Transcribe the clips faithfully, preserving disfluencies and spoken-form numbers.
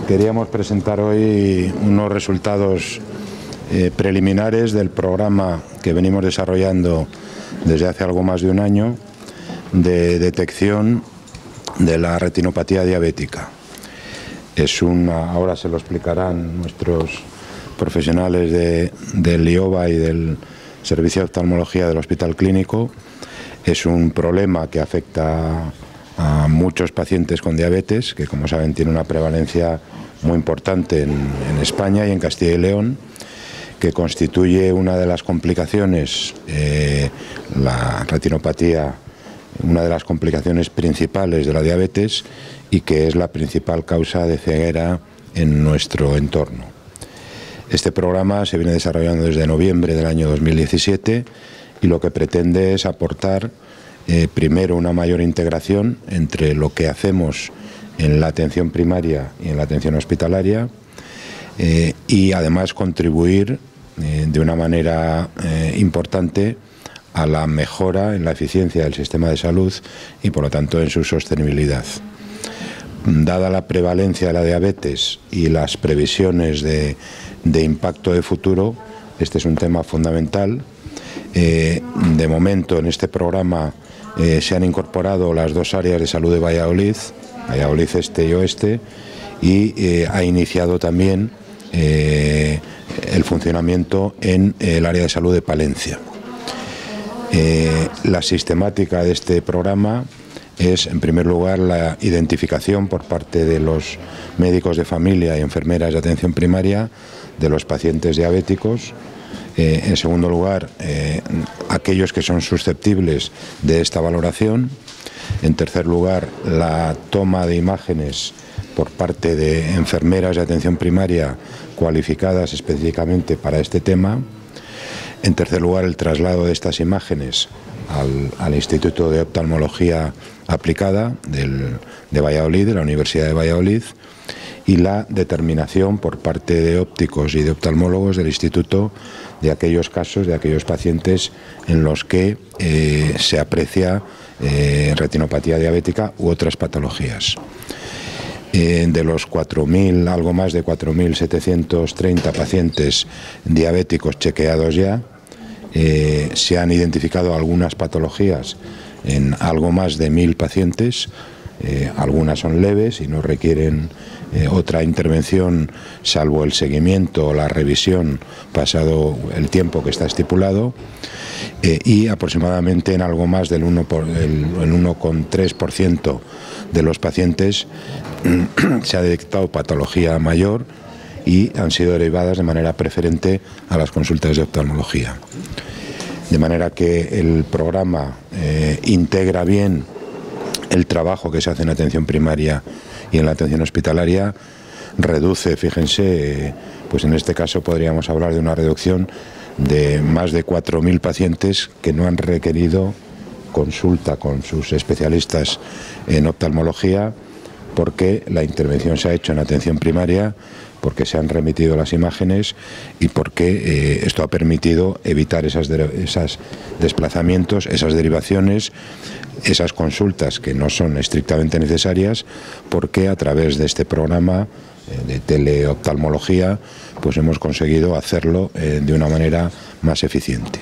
queríamos presentar hoy unos resultados eh, preliminares del programa que venimos desarrollando desde hace algo más de un año de detección de la retinopatía diabética. Es una, ahora se lo explicarán nuestros profesionales de, del I O B A y del Servicio de Oftalmología del Hospital Clínico. Es un problema que afecta a muchos pacientes con diabetes, que como saben tiene una prevalencia muy importante en, en España y en Castilla y León, que constituye una de las complicaciones, eh, la retinopatía, una de las complicaciones principales de la diabetes y que es la principal causa de ceguera en nuestro entorno. Este programa se viene desarrollando desde noviembre del año dos mil diecisiete y lo que pretende es aportar eh, primero una mayor integración entre lo que hacemos en la atención primaria y en la atención hospitalaria eh, y además contribuir eh, de una manera eh, importante a la mejora en la eficiencia del sistema de salud y por lo tanto en su sostenibilidad. Dada la prevalencia de la diabetes y las previsiones de, de impacto de futuro, este es un tema fundamental. Eh, de momento en este programa eh, se han incorporado las dos áreas de salud de Valladolid, Valladolid Este y Oeste, y eh, ha iniciado también eh, el funcionamiento en el área de salud de Palencia. Eh, la sistemática de este programa es, en primer lugar, la identificación por parte de los médicos de familia y enfermeras de atención primaria de los pacientes diabéticos. Eh, en segundo lugar, eh, aquellos que son susceptibles de esta valoración. En tercer lugar, la toma de imágenes por parte de enfermeras de atención primaria cualificadas específicamente para este tema. En tercer lugar, el traslado de estas imágenes al, al Instituto de Oftalmología Aplicada del, de Valladolid, de la Universidad de Valladolid, y la determinación por parte de ópticos y de oftalmólogos del Instituto de aquellos casos, de aquellos pacientes en los que eh, se aprecia eh, retinopatía diabética u otras patologías. Eh, de los cuatro mil, algo más de cuatro mil setecientos treinta pacientes diabéticos chequeados ya, eh, se han identificado algunas patologías en algo más de mil pacientes. Eh, algunas son leves y no requieren eh, otra intervención salvo el seguimiento o la revisión pasado el tiempo que está estipulado, eh, y aproximadamente en algo más del uno coma tres por ciento de los pacientes se ha detectado patología mayor y han sido derivadas de manera preferente a las consultas de oftalmología. De manera que el programa eh, integra bien el trabajo que se hace en atención primaria y en la atención hospitalaria, reduce, fíjense, pues en este caso podríamos hablar de una reducción de más de cuatro mil pacientes que no han requerido consulta con sus especialistas en oftalmología porque la intervención se ha hecho en atención primaria, porque se han remitido las imágenes y porque eh, esto ha permitido evitar esas, esas desplazamientos, esas derivaciones, esas consultas que no son estrictamente necesarias, porque a través de este programa eh, de teleoftalmología pues hemos conseguido hacerlo eh, de una manera más eficiente.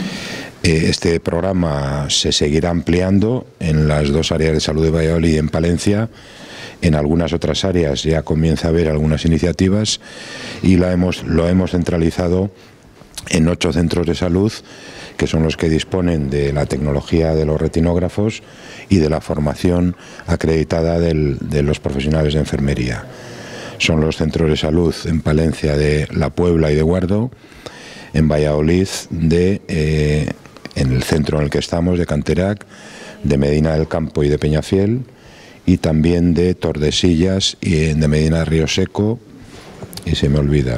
Eh, este programa se seguirá ampliando en las dos áreas de salud de Valladolid y en Palencia. En algunas otras áreas ya comienza a haber algunas iniciativas y la hemos, lo hemos centralizado en ocho centros de salud, que son los que disponen de la tecnología de los retinógrafos y de la formación acreditada del, de los profesionales de enfermería. Son los centros de salud en Palencia de La Puebla y de Guardo, en Valladolid de, eh, en el centro en el que estamos, de Canterac, de Medina del Campo y de Peñafiel, y también de Tordesillas y de Medina de Río Seco, y se me olvida,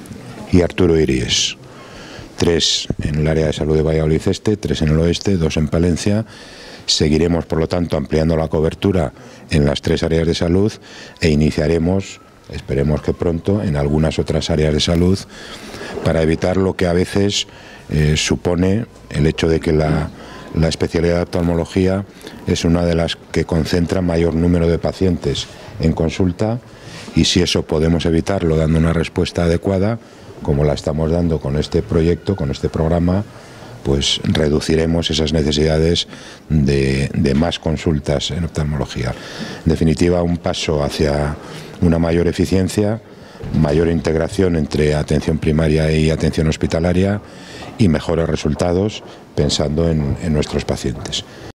y Arturo Iríes. Tres en el área de salud de Valladolid Este, tres en el oeste, dos en Palencia. Seguiremos, por lo tanto, ampliando la cobertura en las tres áreas de salud e iniciaremos, esperemos que pronto, en algunas otras áreas de salud para evitar lo que a veces eh, supone el hecho de que la La especialidad de oftalmología es una de las que concentra mayor número de pacientes en consulta y si eso podemos evitarlo dando una respuesta adecuada, como la estamos dando con este proyecto, con este programa, pues reduciremos esas necesidades de, de más consultas en oftalmología. En definitiva, un paso hacia una mayor eficiencia, mayor integración entre atención primaria y atención hospitalaria y mejores resultados pensando en, en nuestros pacientes.